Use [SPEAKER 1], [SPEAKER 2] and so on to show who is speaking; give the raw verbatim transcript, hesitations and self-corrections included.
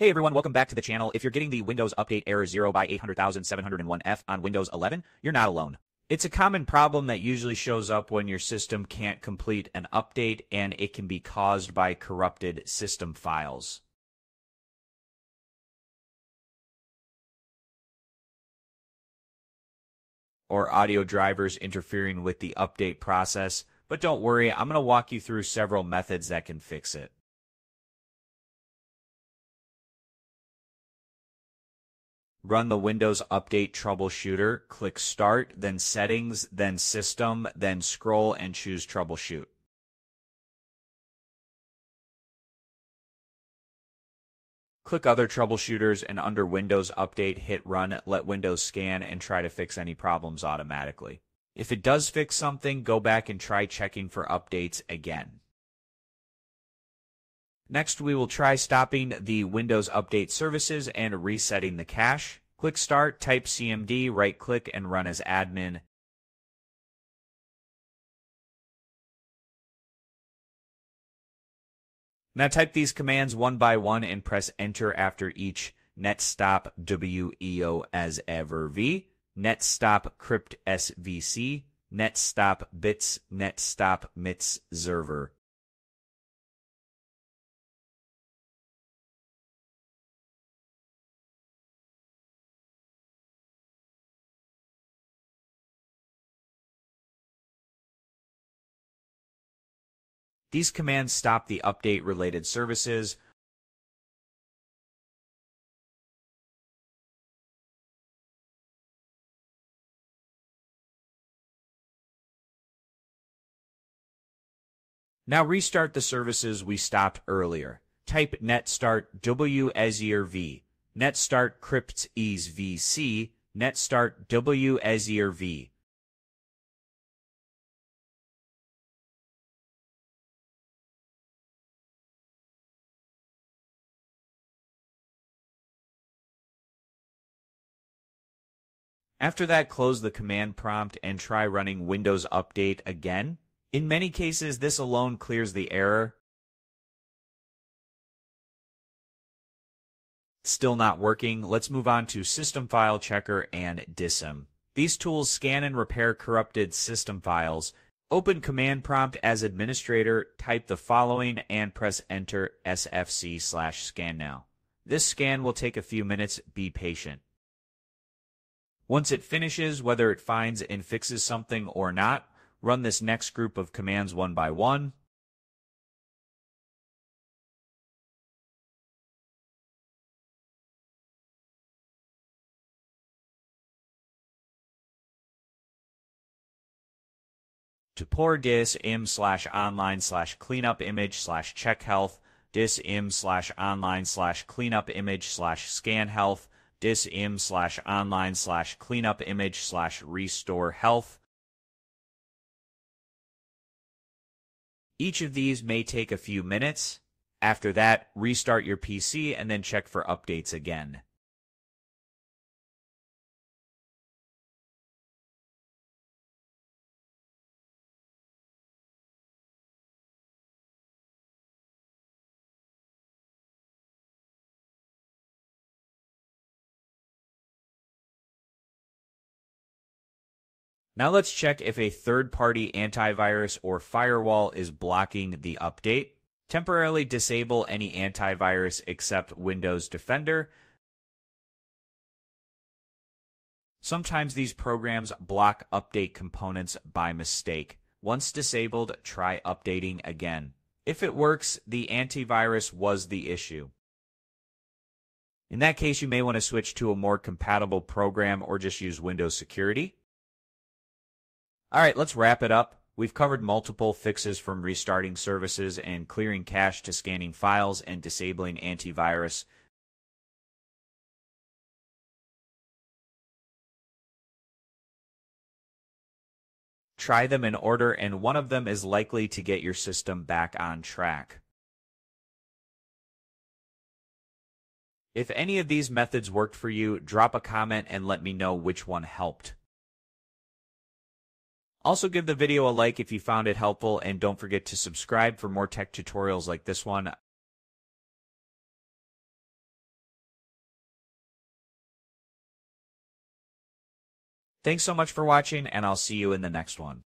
[SPEAKER 1] Hey everyone, welcome back to the channel. If you're getting the Windows Update error zero by eight hundred thousand seven hundred one F on Windows eleven, you're not alone. It's a common problem that usually shows up when your system can't complete an update, and it can be caused by corrupted system files. Or audio drivers interfering with the update process. But don't worry, I'm going to walk you through several methods that can fix it. Run the Windows Update Troubleshooter, click Start, then Settings, then System, then scroll and choose Troubleshoot. Click Other Troubleshooters and under Windows Update, hit Run, let Windows scan and try to fix any problems automatically. If it does fix something, go back and try checking for updates again. Next, we will try stopping the Windows Update services and resetting the cache. Click Start, type C M D, right-click, and run as admin. Now type these commands one by one and press Enter after each. netstop W E O as ever V, netstop crypt S V C, netstop bits, netstop mits server. These commands stop the update-related services. Now restart the services we stopped earlier. Type netstart W as your V, netstart crypt es V C, netstart W as your V. After that, close the command prompt and try running Windows Update again. In many cases, this alone clears the error. Still not working. Let's move on to System File Checker and D I S M. These tools scan and repair corrupted system files. Open command prompt as administrator, type the following and press Enter S F C slash scan now. This scan will take a few minutes. Be patient. Once it finishes, whether it finds and fixes something or not, run this next group of commands one by one. To pour dism slash online slash cleanup image slash check health, dism slash online slash cleanup image slash scan health, dism slash online slash cleanup image slash restore health. Each of these may take a few minutes. After that, restart your P C and then check for updates again. Now let's check if a third-party antivirus or firewall is blocking the update. Temporarily disable any antivirus except Windows Defender. Sometimes these programs block update components by mistake. Once disabled, try updating again. If it works, the antivirus was the issue. In that case, you may want to switch to a more compatible program or just use Windows Security. All right, let's wrap it up. We've covered multiple fixes from restarting services and clearing cache to scanning files and disabling antivirus. Try them in order, and one of them is likely to get your system back on track. If any of these methods worked for you, drop a comment and let me know which one helped. Also, give the video a like if you found it helpful, and don't forget to subscribe for more tech tutorials like this one. Thanks so much for watching, and I'll see you in the next one.